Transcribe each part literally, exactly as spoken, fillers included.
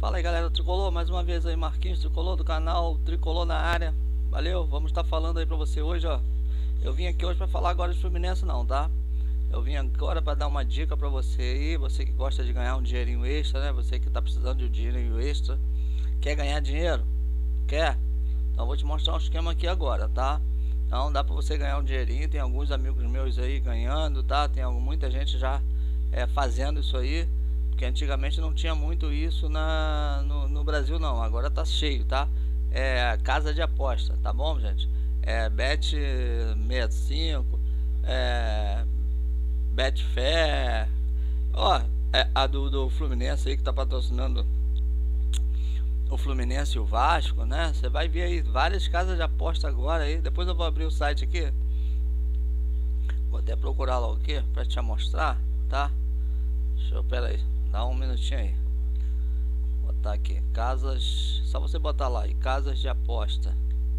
Fala aí, galera do Tricolor, mais uma vez aí, Marquinhos Tricolor do canal Tricolor na área. Valeu, vamos estar falando aí pra você hoje, ó. Eu vim aqui hoje pra falar agora de Fluminense não, tá? Eu vim agora pra dar uma dica pra você aí, você que gosta de ganhar um dinheirinho extra, né? Você que tá precisando de um dinheirinho extra, quer ganhar dinheiro? Quer? Então vou te mostrar um esquema aqui agora, tá? Então dá pra você ganhar um dinheirinho, tem alguns amigos meus aí ganhando, tá? Tem muita gente já é, fazendo isso aí. Porque antigamente não tinha muito isso na, no, no Brasil não, agora tá cheio, tá? É casa de aposta, tá bom, gente? É Bet sessenta e cinco, é Betfair, ó, é a do, do Fluminense aí que tá patrocinando o Fluminense e o Vasco, né? Você vai ver aí várias casas de aposta agora aí, depois eu vou abrir o site aqui, vou até procurar logo aqui pra te mostrar, tá? Deixa eu, pera aí. Dá um minutinho aí. Vou botar aqui. Casas. Só você botar lá aí. Casas de aposta.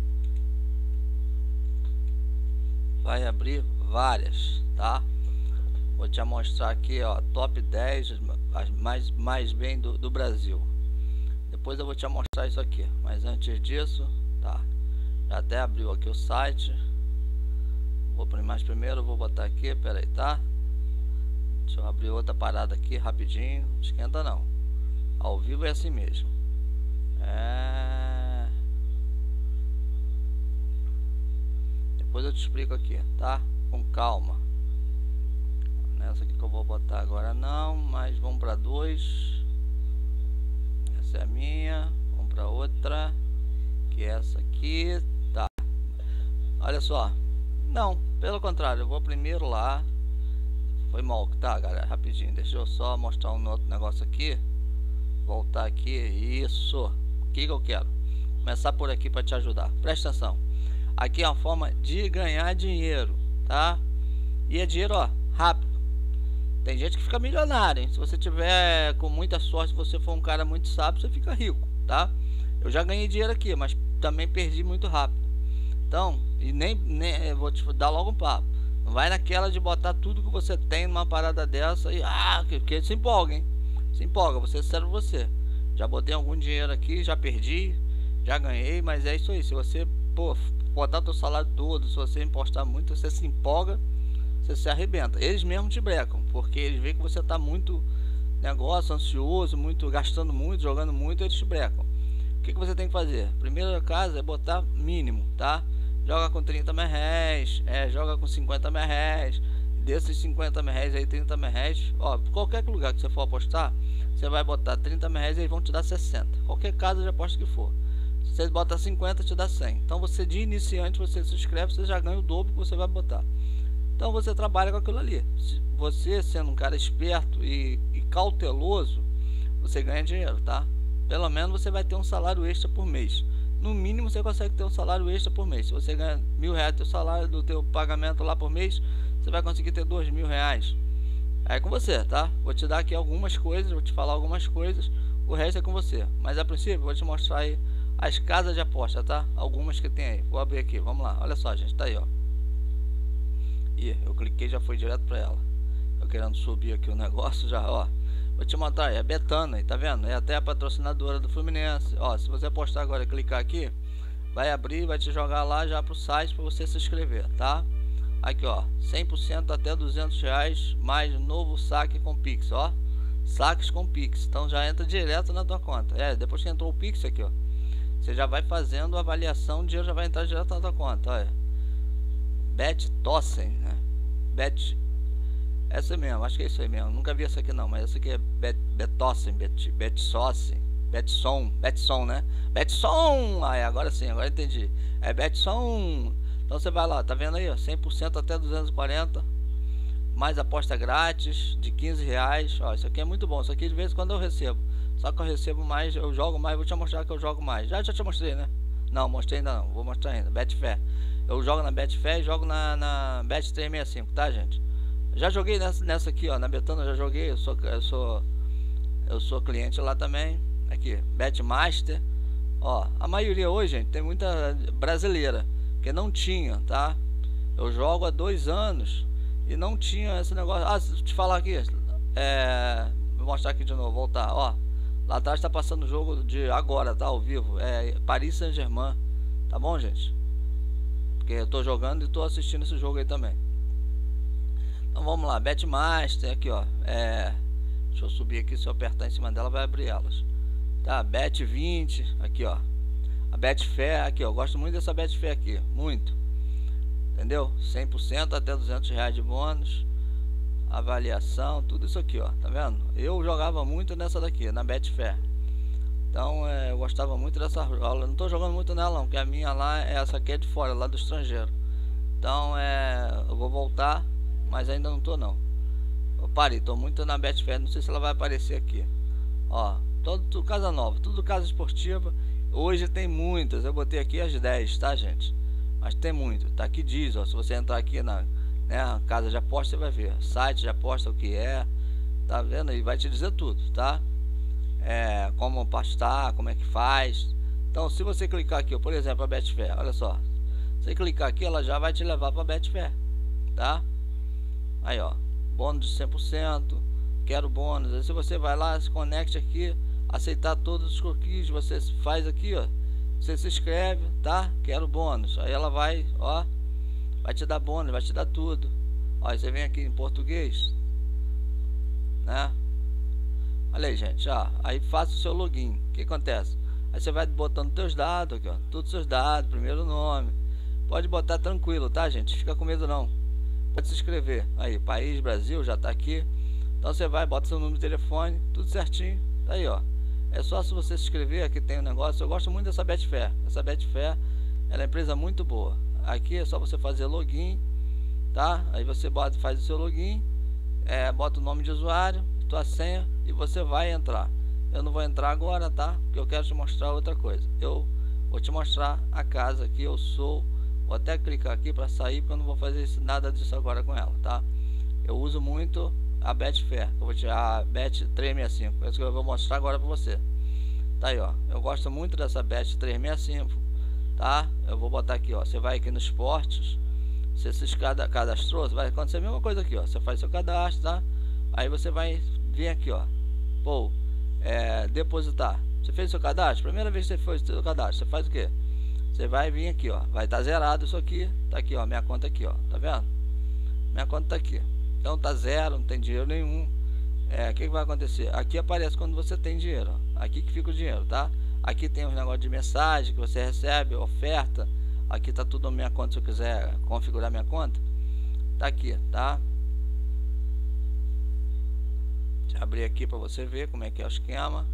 Vai abrir várias, tá? Vou te mostrar aqui, ó. Top dez. As mais, mais bem do, do Brasil. Depois eu vou te mostrar isso aqui. Mas antes disso, tá? Já até abriu aqui o site. Vou mais primeiro. Vou botar aqui. Pera aí, tá? Deixa eu abrir outra parada aqui rapidinho. Não esquenta não. Ao vivo é assim mesmo. É... Depois eu te explico aqui, tá? Com calma. Nessa aqui que eu vou botar agora não. Mas vamos para dois. Essa é a minha. Vamos para outra. Que é essa aqui. Tá. Olha só. Não, pelo contrário. Eu vou primeiro lá. Foi mal, tá, galera? Rapidinho, deixa eu só mostrar um outro negócio aqui. Voltar aqui, isso. O que que eu quero? Começar por aqui para te ajudar. Presta atenção. Aqui é uma forma de ganhar dinheiro, tá? E é dinheiro, ó, rápido. Tem gente que fica milionário, hein? Se você tiver com muita sorte, se você for um cara muito sábio, você fica rico, tá? Eu já ganhei dinheiro aqui, mas também perdi muito rápido. Então, e nem, nem vou te dar logo um papo. Não vai naquela de botar tudo que você tem numa parada dessa e ah, que, que se empolga, hein? Se empolga, você serve você. Já botei algum dinheiro aqui, já perdi, já ganhei, mas é isso aí. Se você, pô, botar teu salário todo, se você impostar muito, você se empolga, você se arrebenta. Eles mesmos te brecam, porque eles veem que você tá muito negócio, ansioso, muito, gastando muito, jogando muito, eles te brecam. O que, que você tem que fazer? Primeira casa é botar mínimo, tá? Joga com trinta mil reais, é, joga com cinquenta mil reais. Desses cinquenta mil reais aí, trinta mil reais, ó, qualquer lugar que você for apostar, você vai botar trinta mil reais e eles vão te dar sessenta. Qualquer casa de aposta que for. Se você bota cinquenta, te dá cem. Então você de iniciante, você se inscreve, você já ganha o dobro que você vai botar. Então você trabalha com aquilo ali. Você sendo um cara esperto e, e cauteloso, você ganha dinheiro, tá? Pelo menos você vai ter um salário extra por mês. No mínimo você consegue ter um salário extra por mês. Se você ganha mil reais do salário do teu pagamento lá por mês, você vai conseguir ter dois mil reais. É com você, tá? Vou te dar aqui algumas coisas, vou te falar algumas coisas. O resto é com você. Mas a princípio vou te mostrar aí as casas de aposta, tá? Algumas que tem aí. Vou abrir aqui, vamos lá. Olha só, gente, tá aí, ó. Ih, eu cliquei, já foi direto pra ela. Eu querendo subir aqui o negócio já, ó. Vou te mostrar, é Betano aí, tá vendo? É até a patrocinadora do Fluminense. Ó, se você apostar agora e clicar aqui, vai abrir, vai te jogar lá já pro site para você se inscrever, tá? Aqui, ó, cem por cento até duzentos reais, mais novo saque com Pix, ó. Saques com Pix, então já entra direto na tua conta. É, depois que entrou o Pix aqui, ó, você já vai fazendo a avaliação, o dinheiro já vai entrar direto na tua conta, olha. Bet Tossen, né? Bet... Essa mesmo, acho que é isso aí mesmo. Nunca vi essa aqui não, mas essa aqui é Bet, Betossen, Bet, Betsossen, Betson, Betson, né? Betson! Ah, agora sim, agora entendi. É Betson. Então você vai lá, tá vendo aí, ó, cem por cento até duzentos e quarenta. Mais aposta grátis de quinze reais. Ó, isso aqui é muito bom. Isso aqui de vez em quando eu recebo. Só que eu recebo mais, eu jogo mais, vou te mostrar que eu jogo mais. Já, já te mostrei, né? Não, mostrei ainda não, vou mostrar ainda. Betfair. Eu jogo na Betfair e jogo na, na Bet trezentos e sessenta e cinco, tá, gente? Já joguei nessa, nessa aqui, ó, na Betano eu já joguei, eu sou, eu sou eu sou cliente lá também. Aqui, Betmaster. Ó, a maioria hoje, gente, tem muita brasileira, que não tinha, tá? Eu jogo há dois anos e não tinha esse negócio. Ah, se eu te falar aqui, é, vou mostrar aqui de novo, voltar, ó. Lá atrás tá passando o jogo de agora, tá? Ao vivo. É Paris Saint-Germain. Tá bom, gente? Porque eu tô jogando e tô assistindo esse jogo aí também. Então vamos lá. Betmaster. Aqui, ó. É... Deixa eu subir aqui. Se eu apertar em cima dela, vai abrir elas. Tá? Bet vinte. Aqui, ó. A Betfair. Aqui, ó. Eu gosto muito dessa Betfair aqui. Muito. Entendeu? cem por cento até duzentos reais de bônus. Avaliação, tudo isso aqui, ó, tá vendo? Eu jogava muito nessa daqui, na Betfair. Então é, eu gostava muito dessa aula. Não tô jogando muito nela não, porque a minha lá, é essa aqui é de fora, lá do estrangeiro. Então é, eu vou voltar, mas ainda não tô não. Eu parei, tô muito na Betfair, não sei se ela vai aparecer aqui. Ó, todo, tudo casa nova, tudo casa esportiva. Hoje tem muitas, eu botei aqui as dez, tá, gente? Mas tem muito, tá aqui diz, ó, se você entrar aqui na, né, casa de aposta, você vai ver site de aposta, o que é, tá vendo? E vai te dizer tudo, tá? É, como apostar, como é que faz. Então se você clicar aqui, ó, por exemplo, a Betfair, olha só, você clicar aqui, ela já vai te levar para Betfair, tá? Aí, ó, bônus de cem por cento, quero bônus. Aí se você vai lá, se conecte aqui, aceitar todos os cookies, você faz aqui, ó, você se inscreve, tá? Quero bônus. Aí ela vai, ó, vai te dar bônus, vai te dar tudo. Ó, aí você vem aqui em português, né? Olha aí, gente, ó. Aí faça o seu login. O que acontece? Aí você vai botando teus dados aqui, ó, todos os seus dados, primeiro nome. Pode botar tranquilo, tá, gente? Fica com medo não. Pode se inscrever. Aí, país, Brasil, já tá aqui. Então você vai, bota seu número de telefone, tudo certinho. Tá aí, ó. É só se você se inscrever, aqui tem um negócio. Eu gosto muito dessa Betfair. Essa Betfair, ela é uma empresa muito boa. Aqui é só você fazer login, tá? Aí você bota, faz o seu login, é, bota o nome de usuário, tua senha e você vai entrar. Eu não vou entrar agora, tá? Porque eu quero te mostrar outra coisa. Eu vou te mostrar a casa que eu sou. Vou até clicar aqui para sair, porque eu não vou fazer isso, nada disso agora com ela, tá? Eu uso muito a Betfair, eu vou tirar a Bet trezentos e sessenta e cinco, é isso que eu vou mostrar agora para você. Tá aí, ó. Eu gosto muito dessa Bet trezentos e sessenta e cinco, tá? Eu vou botar aqui, ó. Você vai aqui nos esportes, você se cadastrou, vai acontecer a mesma coisa aqui, ó. Você faz seu cadastro, tá? Aí você vai vir aqui, ó. Pô, é, depositar. Você fez seu cadastro? Primeira vez que você fez seu cadastro, você faz o quê? Você vai vir aqui, ó. Vai estar tá zerado isso aqui. Tá aqui, ó. Minha conta aqui, ó. Tá vendo? Minha conta tá aqui. Então tá zero, não tem dinheiro nenhum. É, o que, que vai acontecer? Aqui aparece quando você tem dinheiro, ó. Aqui que fica o dinheiro, tá? Aqui tem os negócios de mensagem que você recebe, oferta. Aqui tá tudo na minha conta, se eu quiser configurar minha conta. Tá aqui, tá? Deixa eu abrir aqui para você ver como é que é o esquema.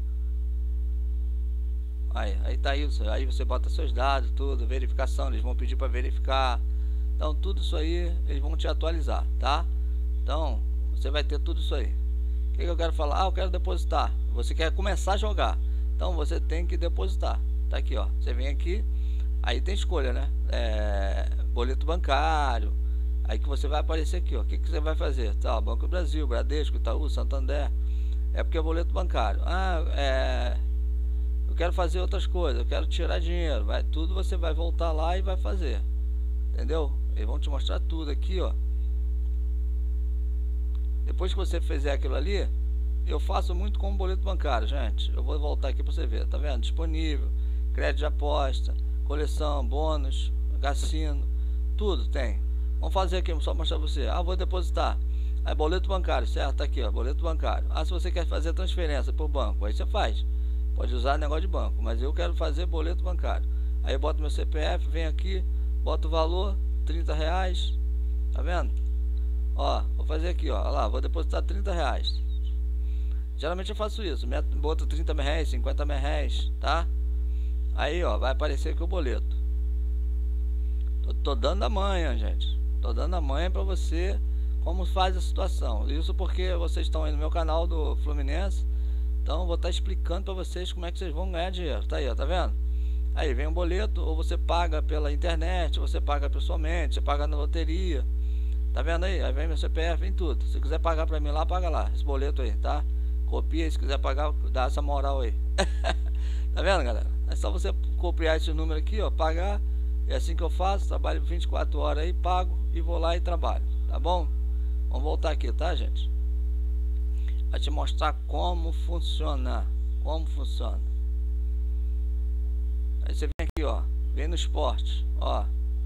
Aí, aí tá isso. Aí você bota seus dados, tudo, verificação. Eles vão pedir para verificar. Então tudo isso aí eles vão te atualizar, tá? Então você vai ter tudo isso aí. O que, que eu quero falar? Ah, eu quero depositar. Você quer começar a jogar, então você tem que depositar. Tá aqui, ó. Você vem aqui, aí tem escolha, né? É, boleto bancário. Aí que você vai aparecer aqui, ó. O que, que você vai fazer? Tá, Banco do Brasil, Bradesco, Itaú, Santander. É porque é boleto bancário. Ah, é, eu quero fazer outras coisas, eu quero tirar dinheiro. Vai, tudo você vai voltar lá e vai fazer. Entendeu? Eles vão te mostrar tudo aqui, ó. Depois que você fizer aquilo ali, eu faço muito com boleto bancário, gente. Eu vou voltar aqui para você ver, tá vendo? Disponível, crédito de aposta, coleção, bônus, cassino, tudo tem. Vamos fazer aqui, só mostrar pra você. Ah, vou depositar. Aí boleto bancário, certo? Tá aqui, ó, boleto bancário. Ah, se você quer fazer transferência por banco, aí você faz. Pode usar negócio de banco, mas eu quero fazer boleto bancário. Aí eu boto meu C P F, venho aqui, boto o valor, trinta reais. Tá vendo? Ó, vou fazer aqui, ó. Olha lá, vou depositar trinta reais. Geralmente eu faço isso. Boto trinta reais, cinquenta reais, tá? Aí, ó, vai aparecer aqui o boleto. Tô, tô dando a manha, gente. Tô dando a manha pra você como faz a situação. Isso porque vocês estão aí no meu canal do Fluminense. Então vou estar explicando pra vocês como é que vocês vão ganhar dinheiro. Tá aí, ó, tá vendo? Aí vem um boleto, ou você paga pela internet, ou você paga pessoalmente, você paga na loteria. Tá vendo aí? Aí vem meu C P F, vem tudo. Se quiser pagar pra mim lá, paga lá. Esse boleto aí, tá? Copia, se quiser pagar, dá essa moral aí. Tá vendo, galera? É só você copiar esse número aqui, ó, pagar. É assim que eu faço, trabalho vinte e quatro horas aí, pago e vou lá e trabalho, tá bom? Vamos voltar aqui, tá, gente? Vai te mostrar como funcionar. como funciona. Aí você vem aqui, ó, vem no esporte, ó.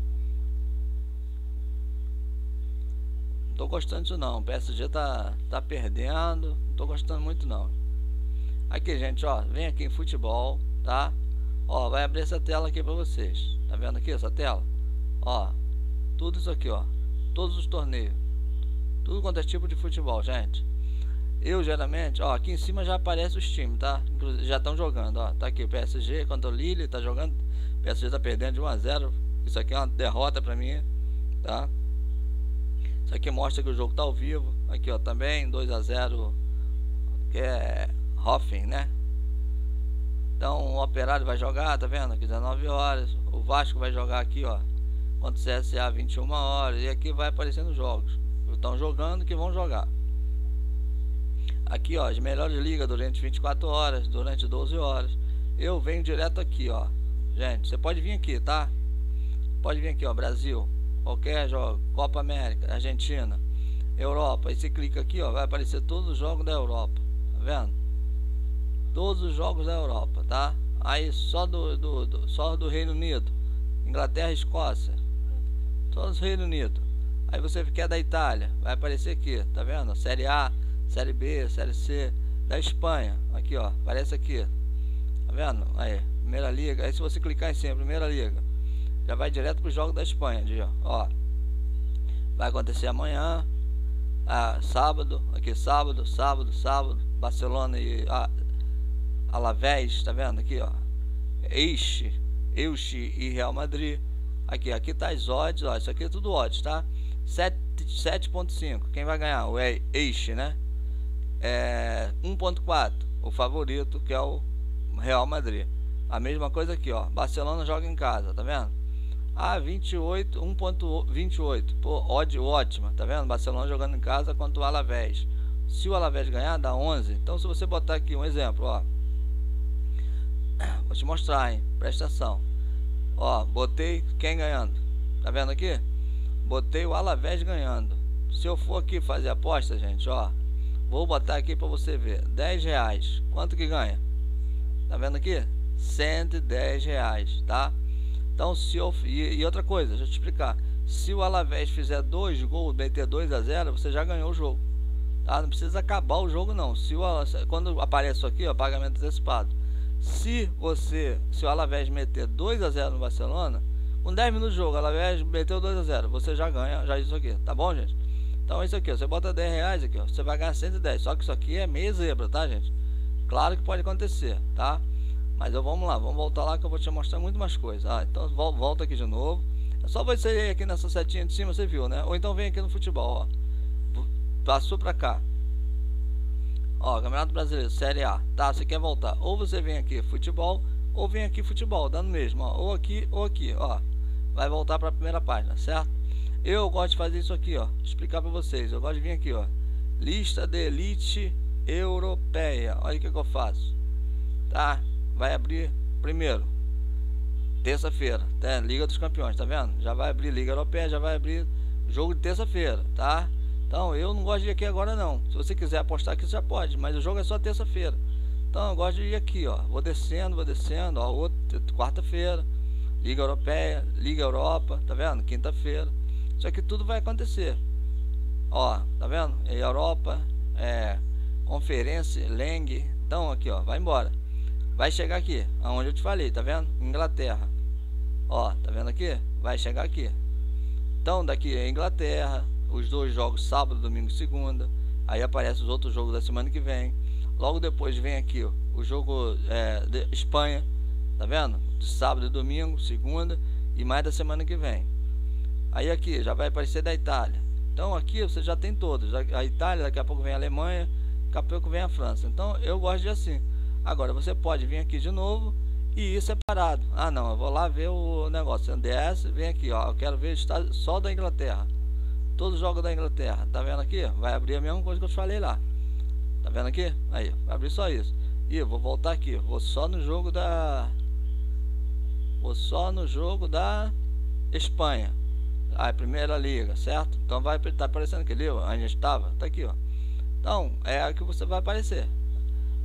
Não tô gostando disso não, o P S G tá, tá perdendo, não tô gostando muito não. Aqui, gente, ó, vem aqui em futebol, tá? Ó, vai abrir essa tela aqui pra vocês. Tá vendo aqui essa tela? Ó, tudo isso aqui, ó, todos os torneios, tudo quanto é tipo de futebol, gente. Eu geralmente, ó, aqui em cima já aparece os times, tá? Inclusive, já estão jogando, ó. Tá aqui o P S G contra o Lille, tá jogando. O P S G tá perdendo de um a zero. Isso aqui é uma derrota pra mim, tá? Isso aqui mostra que o jogo tá ao vivo. Aqui, ó, também dois a zero, que é Hoffen, né? Então o Operário vai jogar, tá vendo? Aqui dezenove horas. O Vasco vai jogar aqui, ó, contra o C S A vinte e uma horas. E aqui vai aparecendo os jogos. Estão jogando que vão jogar. Aqui, ó, as melhores ligas durante vinte e quatro horas, durante doze horas. Eu venho direto aqui, ó. Gente, você pode vir aqui, tá? Pode vir aqui, ó, Brasil, qualquer jogo, Copa América, Argentina, Europa. Aí você clica aqui, ó, vai aparecer todos os jogos da Europa. Tá vendo? Todos os jogos da Europa, tá? Aí só do, do, do só do Reino Unido, Inglaterra, Escócia, todos do Reino Unido. Aí você quer da Itália, vai aparecer aqui, tá vendo? Série A, Série B, Série C, da Espanha, aqui, ó, aparece aqui, tá vendo? Aí, Primeira Liga. Aí se você clicar em cima, Primeira Liga, já vai direto pro jogo da Espanha, ó. Vai acontecer amanhã, ah, sábado, aqui, sábado, sábado, sábado, Barcelona e ah, Alavés, tá vendo? Aqui, ó, Eixe, Elche e Real Madrid. Aqui, aqui tá as odds, ó, isso aqui é tudo odds, tá? sete ponto cinco, quem vai ganhar? O Eixe, né? É, um ponto quatro, o favorito, que é o Real Madrid. A mesma coisa aqui, ó, Barcelona joga em casa, tá vendo? Ah, vinte e oito, um ponto vinte e oito, pô, odd ótima, tá vendo? Barcelona jogando em casa contra o Alavés. Se o Alavés ganhar, dá onze. Então se você botar aqui um exemplo, ó, vou te mostrar, hein, presta atenção. Ó, botei quem ganhando, tá vendo aqui? Botei o Alavés ganhando. Se eu for aqui fazer aposta, gente, ó, vou botar aqui pra você ver, dez reais, quanto que ganha? Tá vendo aqui? cento e dez reais, tá? Então se eu, e, e outra coisa, deixa eu te explicar, se o Alavés fizer dois gols, meter dois a zero, você já ganhou o jogo, tá? Não precisa acabar o jogo não. Se o, quando aparece isso aqui, ó, pagamento antecipado, se você, se o Alavés meter dois a zero no Barcelona, com dez minutos de jogo, o Alavés meteu dois a zero, você já ganha, já isso aqui, tá bom, gente? Então isso aqui, ó, você bota dez reais aqui, ó, você vai ganhar cento e dez, só que isso aqui é meia zebra, tá, gente? Claro que pode acontecer, tá? Mas eu, vamos lá, vamos voltar lá que eu vou te mostrar muito mais coisas. Ah, então volta aqui de novo. É só você ir aqui nessa setinha de cima, você viu, né? Ou então vem aqui no futebol, ó. Passou pra cá. Ó, Campeonato Brasileiro, Série A. Tá, você quer voltar. Ou você vem aqui futebol, ou vem aqui futebol, dando mesmo, ó. Ou aqui, ou aqui, ó. Vai voltar pra primeira página, certo? Eu gosto de fazer isso aqui, ó. Explicar pra vocês. Eu gosto de vir aqui, ó. Lista de elite europeia. Olha o que, que eu faço. Tá? Vai abrir primeiro, terça-feira, tá? Liga dos Campeões, tá vendo? Já vai abrir Liga Europeia, já vai abrir jogo de terça-feira, tá? Então eu não gosto de ir aqui agora não. Se você quiser apostar aqui, você já pode, mas o jogo é só terça-feira. Então eu gosto de ir aqui, ó. Vou descendo, vou descendo, ó. Outra, quarta-feira, Liga Europeia, Liga Europa, tá vendo? Quinta-feira. Isso aqui tudo vai acontecer. Ó, tá vendo? É Europa, é Conferência, Leng. Então aqui, ó, vai embora. Vai chegar aqui, aonde eu te falei, tá vendo? Inglaterra. Ó, tá vendo aqui? Vai chegar aqui. Então daqui é Inglaterra, os dois jogos sábado, domingo e segunda. Aí aparece os outros jogos da semana que vem. Logo depois vem aqui ó, o jogo é, de Espanha, tá vendo? De sábado e domingo, segunda e mais da semana que vem. Aí aqui já vai aparecer da Itália. Então aqui você já tem todos. A Itália, daqui a pouco vem a Alemanha, daqui a pouco vem a França. Então eu gosto de assim. Agora você pode vir aqui de novo e ir separado. Ah não, eu vou lá ver o negócio. D S, vem aqui, ó. Eu quero ver só da Inglaterra. Todos os jogos da Inglaterra. Tá vendo aqui? Vai abrir a mesma coisa que eu te falei lá. Tá vendo aqui? Aí, vai abrir só isso. E eu vou voltar aqui. Vou só no jogo da. Vou só no jogo da Espanha. A primeira liga, certo? Então vai tá aparecendo aqui, ali, ó, onde estava. Tá aqui, ó. Então, é aqui que você vai aparecer.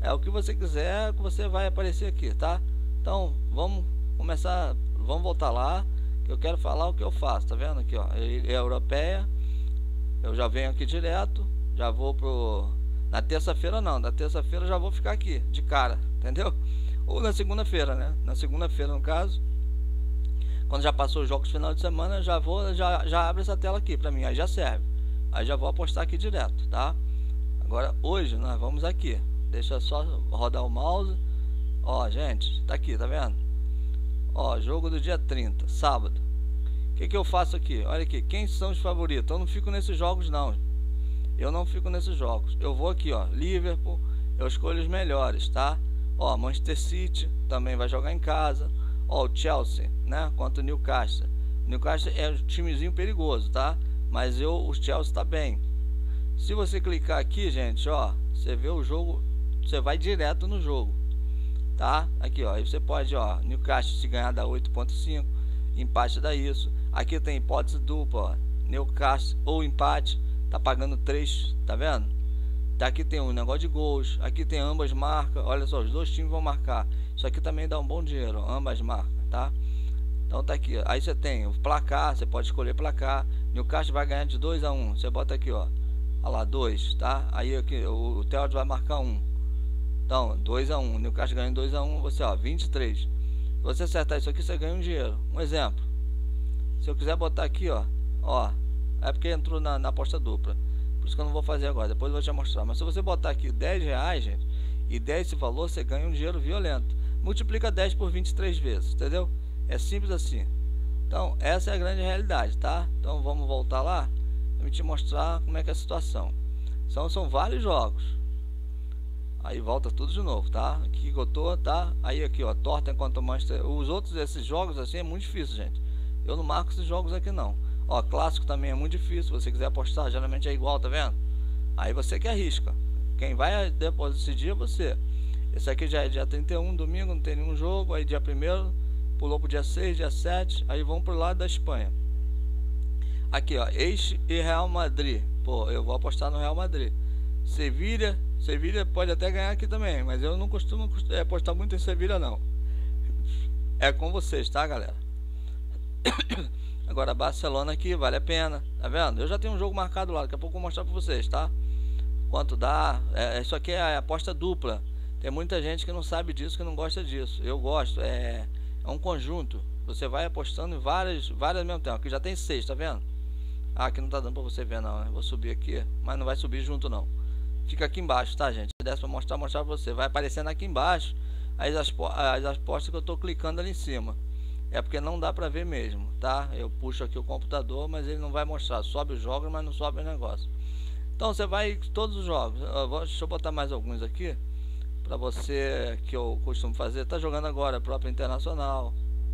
É o que você quiser que você vai aparecer aqui, tá? Então vamos começar, vamos voltar lá, que eu quero falar o que eu faço, tá vendo aqui, ó, é europeia. Eu já venho aqui direto, já vou pro... Na terça-feira não, na terça-feira já vou ficar aqui, de cara, entendeu? Ou na segunda-feira, né? Na segunda-feira, no caso, quando já passou os jogos final de semana, já vou, já, já abre essa tela aqui pra mim, aí já serve. Aí já vou apostar aqui direto, tá? Agora, hoje, nós vamos aqui. Deixa só rodar o mouse. Ó, gente, tá aqui, tá vendo? Ó, jogo do dia trinta, sábado. O que que eu faço aqui? Olha aqui, quem são os favoritos? Eu não fico nesses jogos, não. Eu não fico nesses jogos. Eu vou aqui, ó, Liverpool, eu escolho os melhores, tá? Ó, Manchester City também vai jogar em casa. Ó, o Chelsea, né, contra o Newcastle. O Newcastle é um timezinho perigoso, tá? Mas eu, o Chelsea tá bem. Se você clicar aqui, gente, ó, você vê o jogo, você vai direto no jogo, tá? Aqui, ó, aí você pode, ó, Newcastle se ganhar dá oito ponto cinco, empate dá isso. Aqui tem hipótese dupla, ó, Newcastle ou empate, tá pagando três, tá vendo? Tá, aqui tem um negócio de gols, aqui tem ambas marcas, olha só, os dois times vão marcar. Isso aqui também dá um bom dinheiro, ó, ambas marcas, tá? Então tá aqui, aí você tem o placar, você pode escolher placar. Newcastle vai ganhar de dois a um, você bota aqui, ó, olha lá, dois, tá? Aí aqui o, o Theo vai marcar um. Então, dois a um, Newcastle ganha dois a um, você, ó, vinte e três. Se você acertar isso aqui, você ganha um dinheiro. Um exemplo. Se eu quiser botar aqui, ó, ó, é porque entrou na, na aposta dupla. Por isso que eu não vou fazer agora, depois eu vou te mostrar. Mas se você botar aqui dez reais, gente, e der esse valor, você ganha um dinheiro violento. Multiplica dez por vinte e três vezes, entendeu? É simples assim. Então, essa é a grande realidade, tá? Então, vamos voltar lá para te mostrar como é que é a situação. São, são vários jogos. Aí volta tudo de novo, tá? Aqui que eu tô, tá? Aí aqui, ó, Tottenham contra o Manchester. Os outros, esses jogos assim, é muito difícil, gente. Eu não marco esses jogos aqui, não. Ó, clássico também é muito difícil. Se você quiser apostar, geralmente é igual, tá vendo? Aí você que arrisca. Quem vai depois desse dia é você. Esse aqui já é dia trinta e um, domingo, não tem nenhum jogo. Aí dia primeiro, pulou pro dia seis, dia sete. Aí vamos pro lado da Espanha. Aqui, ó, Eixe e Real Madrid. Pô, eu vou apostar no Real Madrid. Sevilha, Sevilha pode até ganhar aqui também, mas eu não costumo apostar muito em Sevilha, não. É com vocês, tá, galera? Agora Barcelona aqui, vale a pena, tá vendo? Eu já tenho um jogo marcado lá, daqui a pouco eu vou mostrar pra vocês, tá? Quanto dá, é, isso aqui é a aposta dupla. Tem muita gente que não sabe disso, que não gosta disso. Eu gosto, é, é um conjunto. Você vai apostando em várias, várias ao mesmo tempo. Aqui já tem seis, tá vendo? Ah, aqui não tá dando pra você ver não, né? Vou subir aqui, mas não vai subir junto não. Fica aqui embaixo, tá, gente? Se desse pra mostrar, mostrar pra você. Vai aparecendo aqui embaixo as, as apostas que eu tô clicando ali em cima. É porque não dá pra ver mesmo, tá? Eu puxo aqui o computador, mas ele não vai mostrar. Sobe os jogos, mas não sobe o negócio. Então você vai todos os jogos. Eu vou, deixa eu botar mais alguns aqui pra você, que eu costumo fazer. Tá jogando agora, próprio Internacional.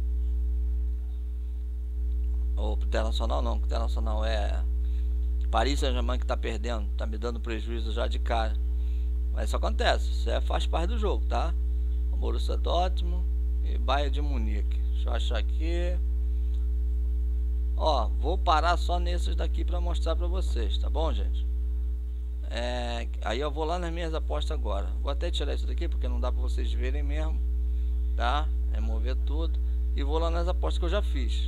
Ou Internacional não, Internacional é Paris Saint-Germain que tá perdendo, tá me dando prejuízo já de cara. Mas isso acontece, isso é, faz parte do jogo, tá? O Borussia Dortmund e Bayern de Munique. Deixa eu achar aqui. Ó, vou parar só nesses daqui pra mostrar pra vocês, tá bom, gente? É, aí eu vou lá nas minhas apostas agora. Vou até tirar isso daqui porque não dá pra vocês verem mesmo, tá? Remover tudo. E vou lá nas apostas que eu já fiz,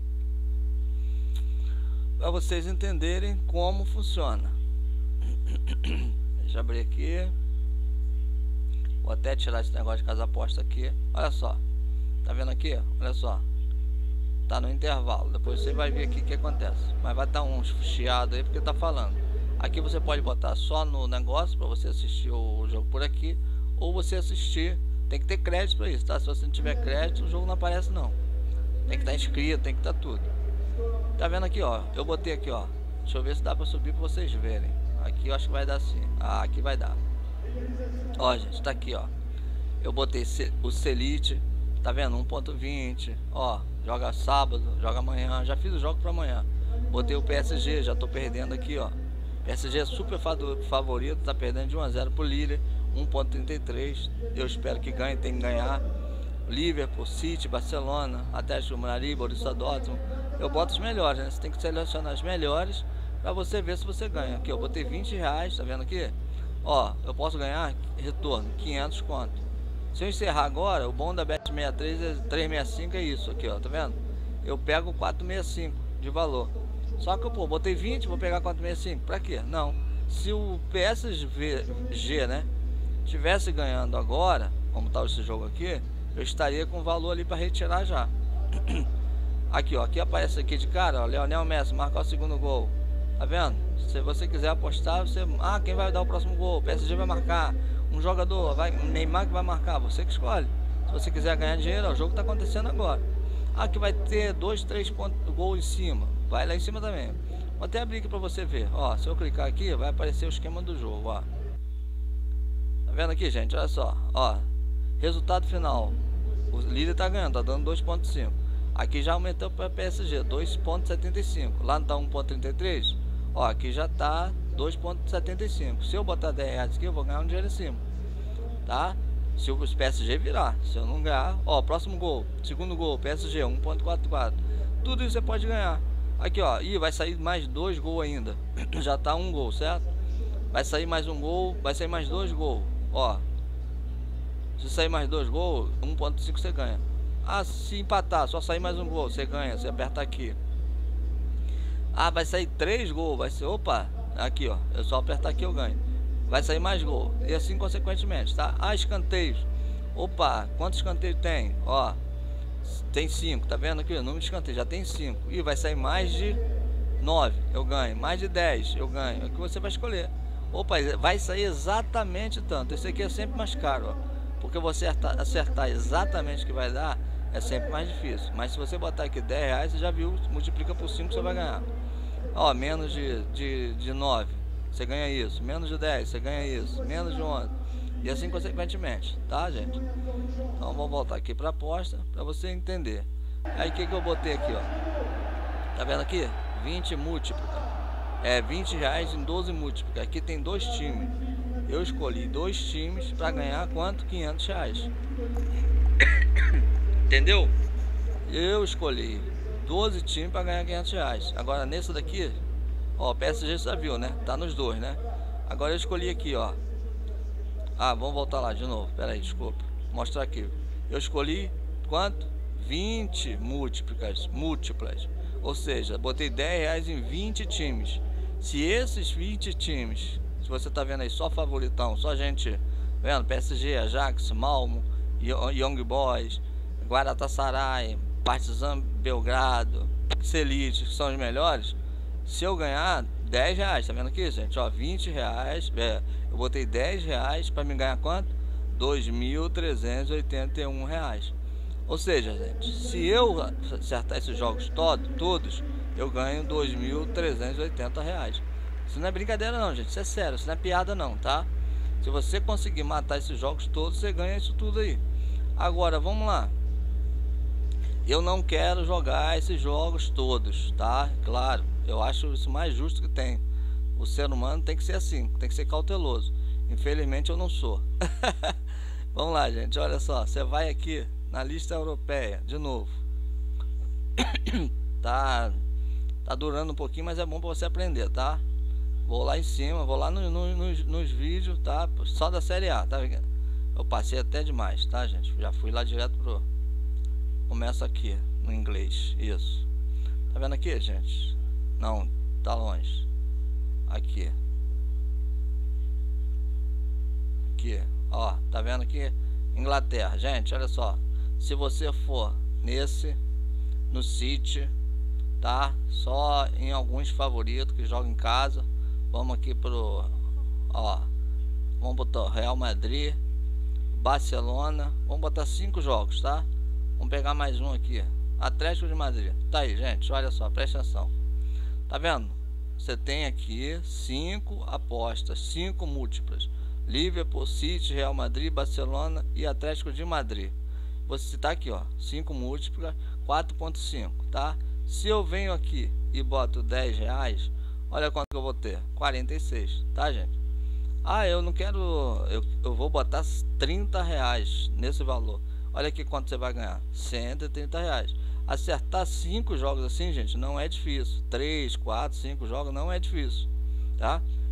para vocês entenderem como funciona. Deixa eu abrir aqui. Vou até tirar esse negócio de casa aposta aqui. Olha só, tá vendo aqui? Olha só, tá no intervalo. Depois você vai ver aqui o que acontece. Mas vai estar um chiado aí porque tá falando. Aqui você pode botar só no negócio para você assistir o jogo por aqui, ou você assistir. Tem que ter crédito para isso, tá? Se você não tiver crédito, o jogo não aparece não. Tem que estar inscrito, tem que estar tudo. Tá vendo aqui, ó? Eu botei aqui, ó. Deixa eu ver se dá pra subir pra vocês verem. Aqui eu acho que vai dar sim. Ah, aqui vai dar. Ó, gente, tá aqui, ó. Eu botei o Celite. Tá vendo? um ponto vinte. Ó, joga sábado, joga amanhã. Já fiz o jogo pra amanhã. Botei o P S G, já tô perdendo aqui, ó. P S G é super favorito. Tá perdendo de um a zero pro Lille. um ponto trinta e três. Eu espero que ganhe, tem que ganhar. Liverpool, City, Barcelona, Atlético de Madrid, Borussia Dortmund. Eu boto os melhores, né? Você tem que selecionar os melhores para você ver se você ganha. Aqui eu botei vinte reais, tá vendo aqui? Ó, eu posso ganhar retorno, quinhentos conto. Se eu encerrar agora, o bom da Bet sessenta e três é trezentos e sessenta e cinco, é isso aqui, ó, tá vendo? Eu pego quatrocentos e sessenta e cinco de valor. Só que eu, pô, botei vinte, vou pegar quatrocentos e sessenta e cinco, pra quê? Não. Se o P S G, né, tivesse ganhando agora, como tá esse jogo aqui, eu estaria com valor ali para retirar já. Aqui, ó, aqui aparece aqui de cara, ó, Lionel Messi marcar o segundo gol. Tá vendo? Se você quiser apostar, você, ah, quem vai dar o próximo gol? O P S G vai marcar, um jogador, vai, Neymar que vai marcar, você que escolhe. Se você quiser ganhar dinheiro, ó, o jogo tá acontecendo agora. Ah, que vai ter dois, três pontos do gol em cima. Vai lá em cima também. Vou até abrir aqui para você ver. Ó, se eu clicar aqui, vai aparecer o esquema do jogo, ó. Tá vendo aqui, gente? Olha só, ó. Resultado final. O líder tá ganhando, tá dando dois ponto cinco. Aqui já aumentou para P S G, dois ponto setenta e cinco. Lá não tá um ponto trinta e três. Ó, aqui já tá dois ponto setenta e cinco. Se eu botar dez reais aqui, eu vou ganhar um dinheiro em cima. Tá? Se o P S G virar. Se eu não ganhar, ó, próximo gol, segundo gol, P S G, um ponto quarenta e quatro. Tudo isso você pode ganhar. Aqui, ó, e vai sair mais dois gols ainda. Já tá um gol, certo? Vai sair mais um gol, vai sair mais dois gols. Ó, se sair mais dois gols, um ponto cinco você ganha. Ah, se empatar, só sair mais um gol, você ganha. Você aperta aqui. Ah, vai sair três gols, vai ser, opa, aqui, ó, eu só apertar aqui eu ganho. Vai sair mais gol, e assim consequentemente, tá? Ah, escanteios. Opa, quantos escanteios tem? Ó, tem cinco, tá vendo aqui? O número de escanteios já tem cinco. E vai sair mais de nove, eu ganho. Mais de dez, eu ganho. É o que você vai escolher. Opa, vai sair exatamente tanto. Esse aqui é sempre mais caro, ó. Porque você acertar, acertar exatamente o que vai dar é sempre mais difícil. Mas se você botar aqui dez reais, você já viu, multiplica por cinco, você vai ganhar. Ó, menos de, de, de nove, você ganha isso. Menos de dez, você ganha isso. Menos de onze. E assim consequentemente, tá, gente? Então vamos voltar aqui para a aposta para você entender. Aí o que, que eu botei aqui, ó? Tá vendo aqui? vinte múltiplicas. É vinte reais em doze múltiplicas. Aqui tem dois times. Eu escolhi dois times para ganhar quanto? quinhentos reais. Entendeu? Eu escolhi doze times para ganhar quinhentos reais. Agora nesse daqui, ó, P S G você já viu, né? Tá nos dois, né? Agora eu escolhi aqui, ó. Ah, vamos voltar lá de novo. Pera aí, desculpa. Mostrar aqui. Eu escolhi quanto? vinte múltiplas, múltiplas. Ou seja, botei dez reais em vinte times. Se esses vinte times, se você tá vendo aí só favoritão, só gente vendo, P S G, Ajax, Malmo, Young Boys, Galatasaray, Partizan Belgrado, Selic, que são os melhores. Se eu ganhar dez reais, tá vendo aqui, gente? Ó, vinte reais, é, eu botei dez reais para me ganhar quanto? dois mil trezentos e oitenta e um reais. Ou seja, gente, se eu acertar esses jogos todo, todos, eu ganho dois mil trezentos e oitenta reais. Isso não é brincadeira não, gente, isso é sério, isso não é piada não, tá? Se você conseguir matar esses jogos todos, você ganha isso tudo aí. Agora, vamos lá. Eu não quero jogar esses jogos todos, tá? Claro, eu acho isso mais justo que tem. O ser humano tem que ser assim, tem que ser cauteloso. Infelizmente eu não sou. Vamos lá, gente, olha só. Você vai aqui na lista europeia, de novo. Tá, tá durando um pouquinho, mas é bom para você aprender, tá? Vou lá em cima, vou lá no, no, nos, nos vídeos, tá? Só da série A, tá? Eu passei até demais, tá, gente? Já fui lá direto pro... Começa aqui, no inglês, isso. Tá vendo aqui, gente? Não, tá longe. Aqui. Aqui, ó, tá vendo aqui? Inglaterra, gente, olha só. Se você for nesse, no City, tá? Só em alguns favoritos que jogam em casa. Vamos aqui pro, ó, vamos botar Real Madrid, Barcelona. Vamos botar cinco jogos, tá? Vamos pegar mais um aqui, Atlético de Madrid. Tá aí, gente, olha só, presta atenção. Tá vendo? Você tem aqui cinco apostas, cinco múltiplas: Liverpool, City, Real Madrid, Barcelona e Atlético de Madrid. Você tá aqui, ó, cinco múltiplas, quatro ponto cinco, tá? Se eu venho aqui e boto dez reais, olha quanto que eu vou ter, quarenta e seis, tá, gente? Ah, eu não quero, eu, eu vou botar trinta reais nesse valor. Olha aqui quanto você vai ganhar, cento e trinta reais. Acertar cinco jogos assim, gente, não é difícil. Três, quatro, cinco jogos não é difícil, tá?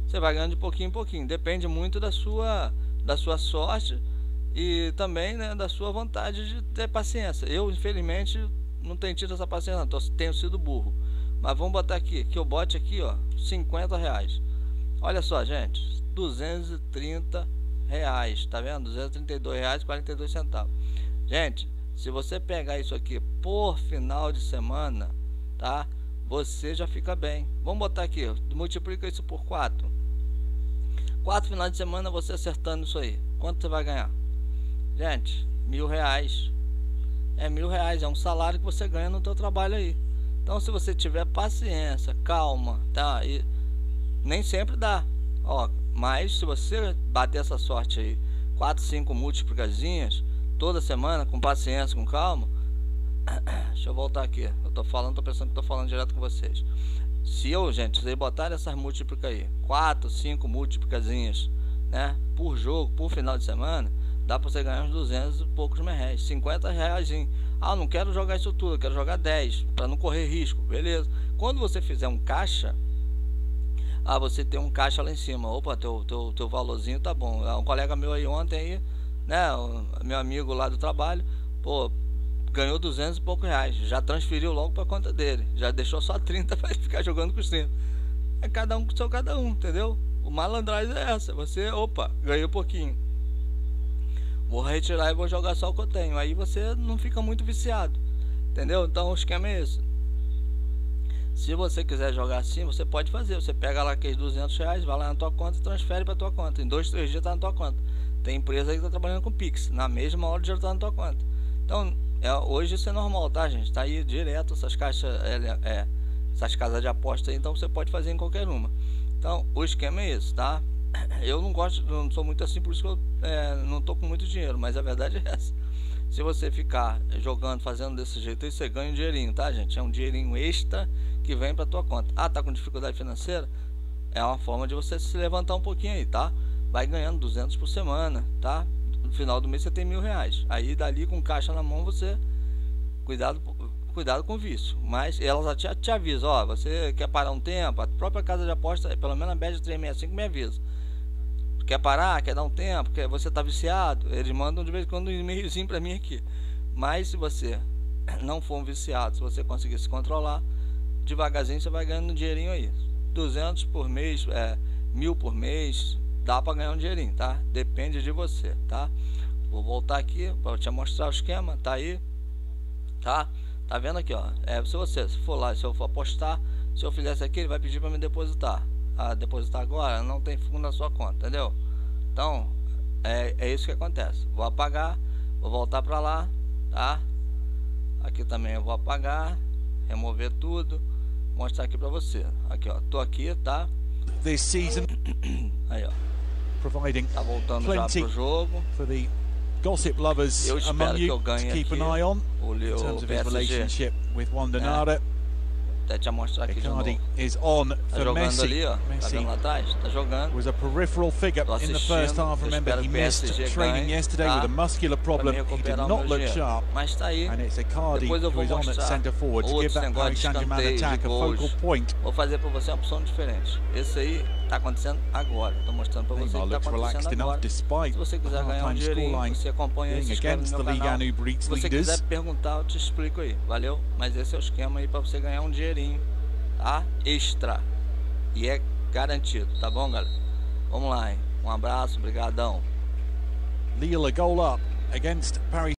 você vai ganhando de pouquinho em pouquinho. Depende muito da sua, da sua sorte e também, né, da sua vontade de ter paciência. Eu, infelizmente, não tenho tido essa paciência, não. Tenho sido burro. Mas vamos botar aqui, que eu bote aqui, ó, cinquenta reais. Olha só, gente, duzentos e trinta reais, tá vendo? duzentos e trinta e dois reais e quarenta e dois centavos. Gente, se você pegar isso aqui por final de semana, tá? Você já fica bem. Vamos botar aqui, multiplica isso por quatro. Quatro finais de semana você acertando isso aí. Quanto você vai ganhar? Gente, mil reais. É mil reais, é um salário que você ganha no teu trabalho aí. Então, se você tiver paciência, calma, tá? E nem sempre dá, ó. Mas se você bater essa sorte aí, quatro, cinco multiplicazinhas toda semana, com paciência, com calma. Deixa eu voltar aqui. Eu tô falando, tô pensando que tô falando direto com vocês. Se eu, gente, se eu botar essas múltiplicas aí, quatro, cinco múltiplicazinhas, né, por jogo, por final de semana, dá pra você ganhar uns duzentos e poucos reais, cinquenta reais. Ah, não quero jogar isso tudo, eu quero jogar dez, para não correr risco, beleza. Quando você fizer um caixa, ah, você tem um caixa lá em cima, opa, teu, teu, teu valorzinho tá bom. Um colega meu aí ontem aí, né, meu amigo lá do trabalho, pô, ganhou duzentos e poucos reais, já transferiu logo para conta dele, já deixou só trinta para ele ficar jogando com os trinta. É cada um com seu cada um, entendeu? O malandragem é essa, você, opa, ganhou um pouquinho, vou retirar e vou jogar só o que eu tenho, aí você não fica muito viciado, entendeu? Então o esquema é esse. Se você quiser jogar assim, você pode fazer, você pega lá aqueles duzentos reais, vai lá na tua conta e transfere para tua conta, em dois, três dias tá na tua conta. Tem empresa aí que tá trabalhando com Pix, na mesma hora o dinheiro tá na tua conta. Então, é, hoje isso é normal, tá, gente? Tá aí direto essas caixas, é, é, essas casas de aposta aí, então você pode fazer em qualquer uma. Então, o esquema é esse, tá? Eu não gosto, não sou muito assim, por isso que eu é, não tô com muito dinheiro, mas a verdade é essa. Se você ficar jogando, fazendo desse jeito aí, você ganha um dinheirinho, tá, gente? É um dinheirinho extra que vem pra tua conta. Ah, tá com dificuldade financeira? É uma forma de você se levantar um pouquinho aí, tá? Vai ganhando duzentos por semana, tá? No final do mês você tem mil reais. Aí dali com caixa na mão você... Cuidado, cuidado com o vício. Mas ela já te, te avisa, ó, você quer parar um tempo, a própria casa de aposta, pelo menos a média trezentos e sessenta e cinco me avisa. Quer parar, quer dar um tempo, quer, você tá viciado, eles mandam de vez em quando um e-mailzinho pra mim aqui. Mas se você não for um viciado, se você conseguir se controlar, devagarzinho você vai ganhando um dinheirinho aí. duzentos por mês, é, mil por mês, dá pra ganhar um dinheirinho, tá? Depende de você, tá? Vou voltar aqui para te mostrar o esquema, tá aí, tá? Tá vendo aqui, ó? É, se você se for lá, se eu for apostar, se eu fizesse aqui, ele vai pedir para me depositar. Ah, depositar agora, não tem fundo na sua conta, entendeu? Então, é, é isso que acontece. Vou apagar, vou voltar para lá, tá? Aqui também eu vou apagar, remover tudo, mostrar aqui para você. Aqui, ó, tô aqui, tá? This season, aí, ó. Providing tá voltando já pro jogo. For the gossip lovers eu among you to keep an eye on o in terms of his relationship with Wandanara. É. Até te mostrar aqui de novo. Is on tá for jogando Messi. ali, ó. Messi tá vendo lá atrás? Tá jogando. Was a peripheral figure in the first half. Remember, he missed training yesterday with a muscular problem. He did not look sharp. Mas tá aí. And it's Icardi who is on at centre forward to give that Paris Saint-Germain attack a focal point. Vou fazer para você uma opção diferente. Esse aí tá acontecendo agora. Tô mostrando para você que tá acontecendo agora. Se você quiser ganhar um dinheirinho, você acompanha esse esquema no meu canal. Se você quiser perguntar, eu te explico aí. Valeu? Mas esse é o esquema aí para você ganhar um dinheirinho, tá? Extra. E é garantido, tá bom, galera? Vamos lá, hein? Um abraço, brigadão. Lille a goal up against Paris